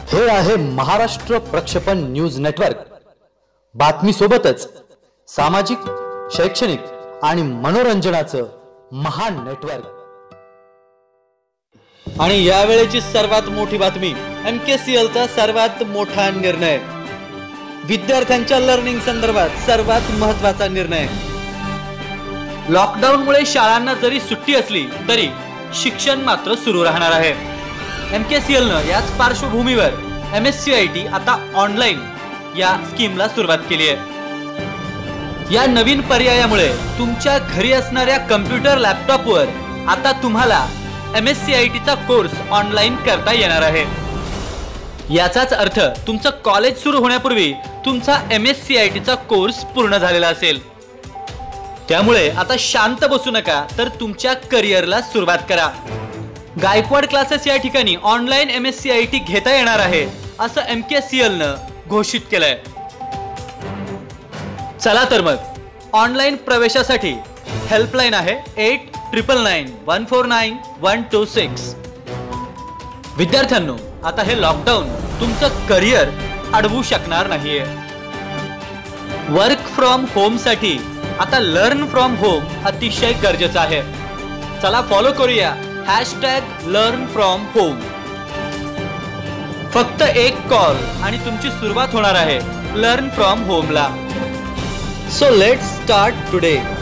हे आहे महाराष्ट्र प्रक्षेपण न्यूज नेटवर्क। बातमी सोबतच सामाजिक, शैक्षणिक आणि मनोरंजनाचं महान नेटवर्क। आणि या वेळेची सर्वात मोठी बातमी, MKCL चा सर्वात मोठा निर्णय, विद्यार्थ्यांच्या लर्निंग संदर्भात सर्वात महत्त्वाचा निर्णय। लॉकडाऊन मुळे शाळांना जरी सुट्टी असली तरी शिक्षण मात्र सुरू राहणार आहे। MKCL ने याच पार्श्वभूमीवर MSCIT आता ऑनलाइन या स्कीमला सुरुवात केली आहे। या नवीन पर्यायामुळे तुमच्या घरी असणाऱ्या कम्प्युटर, लॅपटॉपवर आता तुम्हाला MSCIT चा कोर्स ऑनलाइन करता येणार आहे। याचाच अर्थ तुमचं कॉलेज सुरू होण्यापूर्वी तुमचा MSCIT चा कोर्स पूर्ण झालेला असेल। त्यामुळे आता शांत बसू नका, तर तुमच्या करिअरला सुरुवात करा। गायकवाड क्लासेस या ठिकाणी ऑनलाइन MSCIT घेता येणार आहे असं MKCL ने घोषित केलंय। चला तर मग ऑनलाइन प्रवेशासाठी हेल्पलाइन आहे 8999149126। विद्यार्थ्यांनो, आता हे लॉकडाऊन तुमचं करिअर अडवू शकणार नाहीये। वर्क फ्रॉम होम साठी आता लर्न फ्रॉम होम अतिशय गरजेचं आहे। चला फॉलो करूया #LearnFromHome। फक्त एक कॉल आणि तुमची सुरुवात होणार आहे लर्न फ्रॉम होम ला। So let's start today.